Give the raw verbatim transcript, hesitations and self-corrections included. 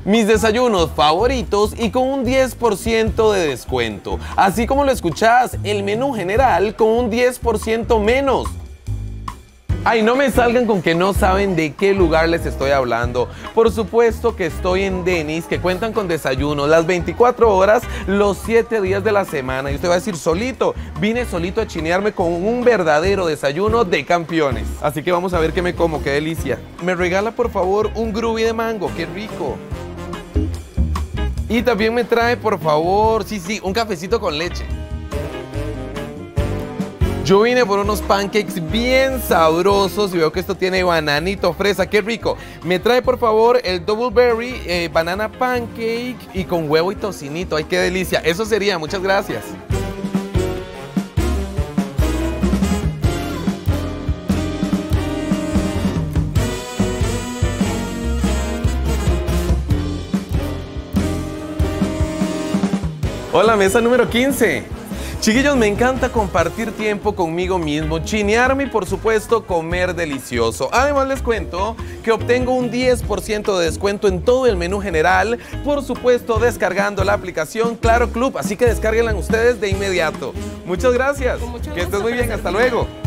Mis desayunos favoritos y con un diez por ciento de descuento. Así como lo escuchás, el menú general con un diez por ciento menos. Ay, no me salgan con que no saben de qué lugar les estoy hablando. Por supuesto que estoy en Denny's, que cuentan con desayuno las veinticuatro horas, los siete días de la semana. Y usted va a decir, solito, vine solito a chinearme con un verdadero desayuno de campeones. Así que vamos a ver qué me como, qué delicia. Me regala por favor un groovy de mango, qué rico. Y también me trae por favor, sí, sí, un cafecito con leche. Yo vine por unos pancakes bien sabrosos y veo que esto tiene bananito, fresa, qué rico. Me trae por favor el Double Berry eh, Banana Pancake y con huevo y tocinito. Ay, qué delicia. Eso sería, muchas gracias. Hola, mesa número quince. Chiquillos, me encanta compartir tiempo conmigo mismo, chinearme y por supuesto comer delicioso. Además les cuento que obtengo un diez por ciento de descuento en todo el menú general, por supuesto descargando la aplicación Claro Club, así que descárguenla ustedes de inmediato. Muchas gracias, que estés muy bien, hasta luego.